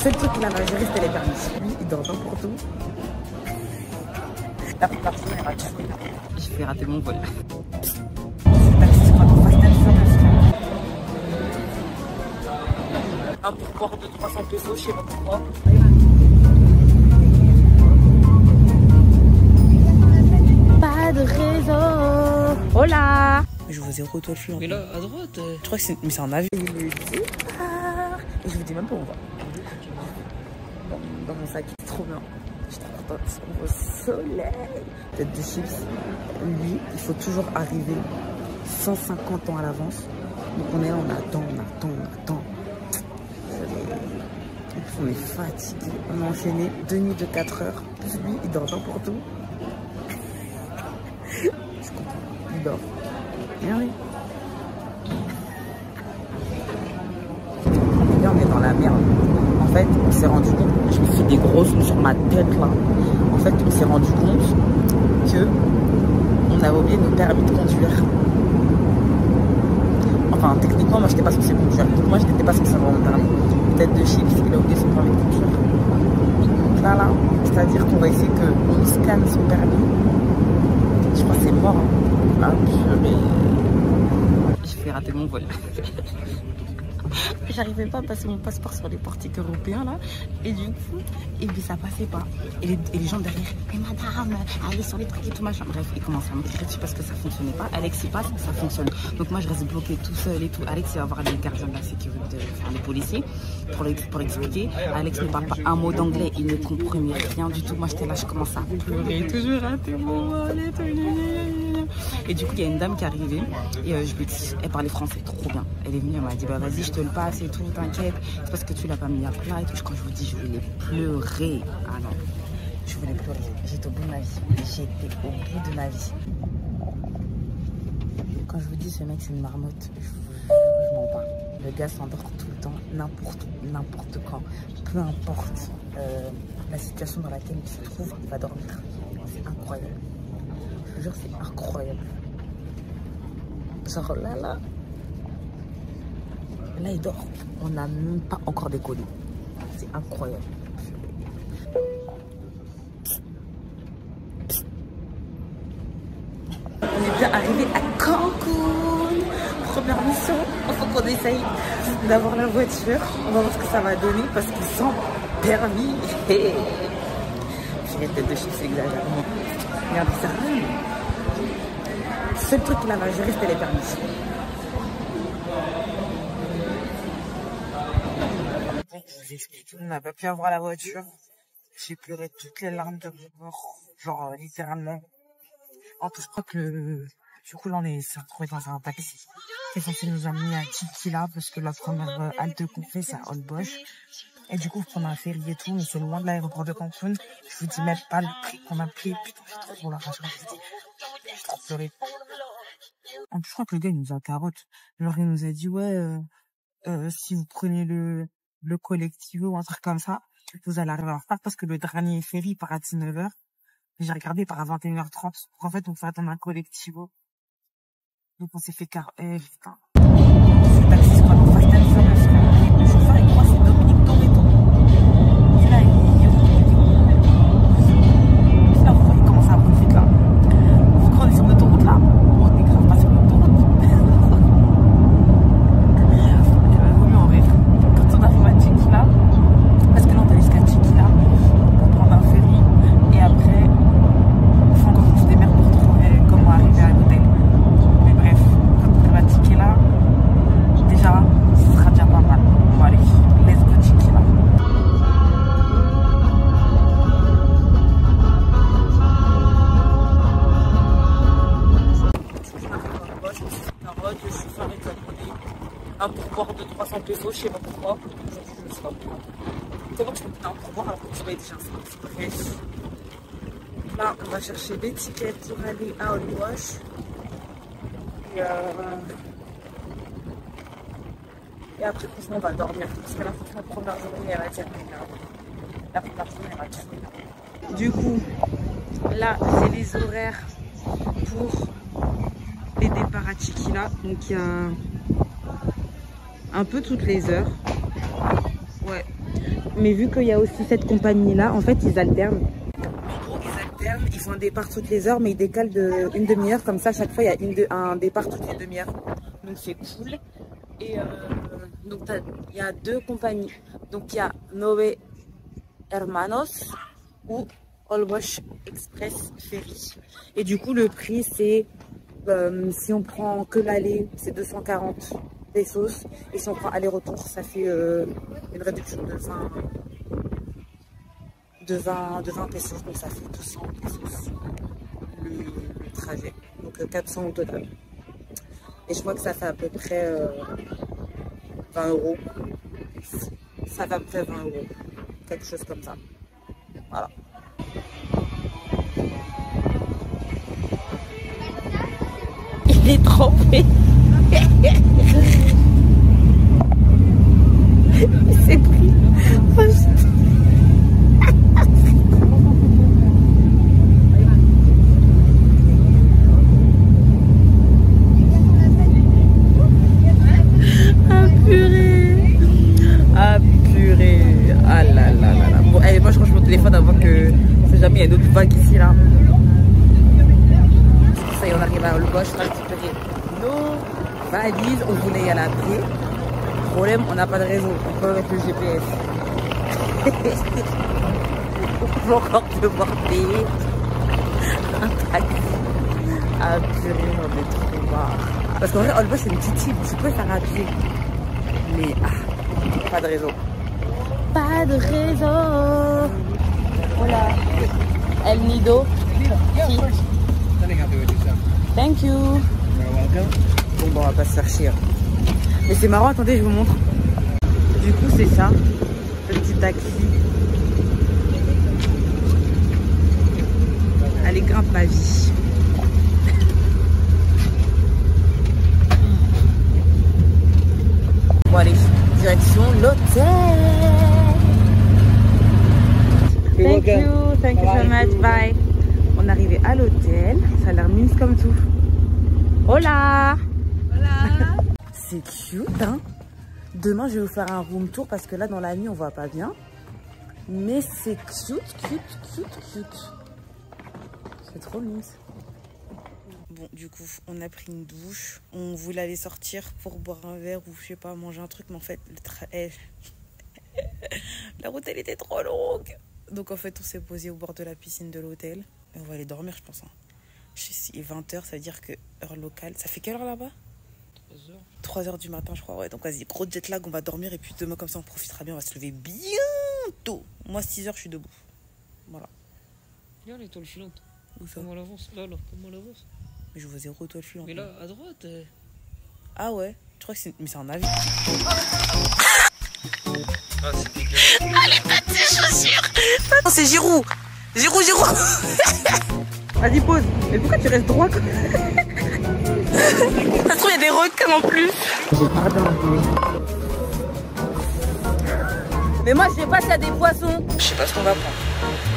seul truc qu'il a à gérer, c'était les permis. Lui, il dort n'importe où. La plupart du temps, il rate. J'ai fait rater mon vol. Un pourboire de 300 pesos, je sais pas pourquoi. Pas de réseau. Hola. Je vous ai retouché. Mais là, à droite. Je crois que c'est... Mais c'est un avion. Il me départ. Et je vous dis même pas où on va. Dans mon sac, c'est trop bien. J'étais contente. Au soleil. Tête de chips. Lui, il faut toujours arriver 150 ans à l'avance. Donc on est là, on attend. On est fatigué. On a enchaîné 2 nuits de 4 heures. Plus lui, il dort n'importe où. Je suis content. Il dort. Et oui. Et là, on est dans la merde. En fait, on s'est rendu compte. Je me suis fait des grosses sur ma tête là. En fait, on s'est rendu compte que on avait oublié nos permis de conduire. Enfin, techniquement, moi, je n'étais pas censée conduire. Donc, moi, je n'étais pas censée avoir mon permis. Tête de chips, il a oublié son permis de conduire. Là, c'est-à-dire qu'on va essayer qu'on scanne son permis. Je crois que c'est mort. Hein. J'ai fait rater mon vol. J'arrivais pas à passer mon passeport sur les portiques européens là. Et du coup, et puis ça passait pas. Et les gens derrière, mais madame, allez sur les trucs et tout machin. Bref, ils commencent à me tirer dessus parce que ça fonctionnait pas. Alex il passe, ça fonctionne. Donc moi je reste bloqué tout seul et tout. Alex il va voir les gardiens de la sécurité, enfin les policiers, pour expliquer. Alex ne parle pas un mot d'anglais, il ne comprenait rien du tout. Moi j'étais là, je commence à pleurer. Toujours raté mon vol et tout. Et du coup, il y a une dame qui est arrivée et je lui dis, elle parlait français trop bien. Elle est venue, elle m'a dit, bah vas-y, je te le passe et tout, t'inquiète. C'est parce que tu l'as pas mis à plat et tout. Quand je vous dis, je voulais pleurer. Ah non, je voulais pleurer. J'étais au bout de ma vie. J'étais au bout de ma vie. Quand je vous dis, ce mec, c'est une marmotte, je m'en parle. Le gars s'endort tout le temps, n'importe où, n'importe quand. Peu importe la situation dans laquelle il se trouve, il va dormir. C'est incroyable. Je vous jure, c'est incroyable. Genre là, il dort. On n'a même pas encore décollé. C'est incroyable. On est bien arrivé à Cancun. Première mission. Il faut qu'on essaye d'avoir la voiture. On va voir ce que ça va donner parce qu'ils sont permis. J'ai les têtes de chiffres, c'est exagérément. Regardez ça. Le seul truc qu'il avait à gérer, c'était les permis. Je vous explique, on n'a pas pu avoir la voiture. J'ai pleuré toutes les larmes de mort, genre littéralement. En tout, je crois que du coup là on s'est retrouvé dans un taxi qui est censé nous amener à Chiquila parce que la première halte qu'on fait c'est à Holbox. Et du coup on prend un ferry et tout, mais c'est loin de l'aéroport de Cancun. Je vous dis même pas le prix qu'on a payé. Putain, j'ai trop la rage. J'ai trop pleuré. En plus, je crois que le gars il nous a carotte. Genre il nous a dit ouais si vous prenez le collectivo ou un truc comme ça, vous allez arriver en retard parce que le dernier ferry part à 19h. J'ai regardé par à 21h30. Donc en fait, on fait attendre un collectivo. Donc on s'est fait putain. Ce taxi, c'est vraiment Fast and Furious. Le chauffeur, il croit que c'est Dominique Toretto. Il a là, vous voyez comment ça roule vite là. Vous croyez sur l'autoroute là? On est grave pas sur l'autoroute. Il va vaut mieux en rire. Quand on arrive à Chiquila, parce que là on doit jusqu'à Chiquila, on prend un ferry et après il faut encore qu'on se démerde pour trouver comment arriver à l'hôtel. Mais bref, quand on va à Chiquila, déjà ce sera déjà pas mal. Bon allez, let's go Chiquila. Le chauffeur est abonné. Un pourboire de 300 pesos, je sais pas pourquoi. Je sais pas pourquoi. Comment tu peux me faire un pourboire alors que tu payes déjà ça? Bref. Là, on va chercher des tickets pour aller à Holbox. Et après, franchement, on va dormir. Parce que là, franchement, la première journée, elle va terminer. La première journée, elle va terminer. Du coup, là, c'est les horaires pour les départs à Chiquila. Donc, il y a un peu toutes les heures. Ouais. mais vu qu'il y a aussi cette compagnie-là, en fait, ils alternent. Ils font un départ toutes les heures, mais ils décalent d'une demi-heure. Comme ça, à chaque fois, il y a un départ toutes les demi-heures. Donc, c'est cool. Et donc, il y a deux compagnies. Donc, il y a Nove Hermanos ou Holbox Express Ferry. Et du coup, le prix, c'est, si on prend que l'aller, c'est 240 pesos. Et si on prend aller-retour, ça fait une réduction de 20 pesos, donc ça fait 200 pesos le trajet, donc 400 au total. Et je crois que ça fait à peu près 20 euros. Ça fait à peu près 20 euros, quelque chose comme ça. Voilà. Il est trempé. Il s'est pris. Il y a d'autres vagues ici là. Ça y est, on arrive à Holbox, on a récupéré nos valises. On voulait y aller à pied. Problème, on n'a pas de réseau. On peut avec le GPS. On va encore devoir payer un taxi. Ah purée, on est trop marre. Parce qu'en vrai, Holbox c'est une petite île. Tu peux faire à pied. Mais pas de réseau. Pas de réseau. Voilà. El Nido. Thank you. Bon, on va pas se faire chier. Mais c'est marrant, attendez, je vous montre. Du coup, c'est ça. Le petit taxi. Allez, grimpe ma vie. Bon, allez, direction l'hôtel. Thank you so much, bye. On est arrivé à l'hôtel, ça a l'air mince comme tout. Hola. Hola. C'est cute, hein. Demain, je vais vous faire un room tour parce que là, dans la nuit, on voit pas bien. Mais c'est cute. C'est trop mince. Bon, du coup, on a pris une douche. On voulait aller sortir pour boire un verre ou je sais pas, manger un truc. Mais en fait, la route, elle était trop longue. Donc en fait, on s'est posé au bord de la piscine de l'hôtel. Et on va aller dormir, je pense. Hein. Il est 20h, ça veut dire que heure locale. Ça fait quelle heure là-bas? 3h. 3h du matin, je crois. Ouais, donc vas-y, gros jet lag, on va dormir. Et puis demain, comme ça, on profitera bien. On va se lever bientôt. Moi, 6h, je suis debout. Voilà. Regarde l'étoile filante. Où ça? Comment elle avance? Là, comment elle avance? Mais je vois 0 étoile filante. Mais là, à droite. Ah ouais? Je crois que c'est... Mais c'est un avion. Ah, c'est dégueulasse. Allez, pas de tes chaussures. Non, c'est Giroud. Giroud. Vas-y, pose. Mais pourquoi tu restes droit comme... Ça se trouve, il y a des requins en plus. Pardon. Mais moi, je sais pas s'il y a des poissons. Je sais pas ce qu'on va prendre.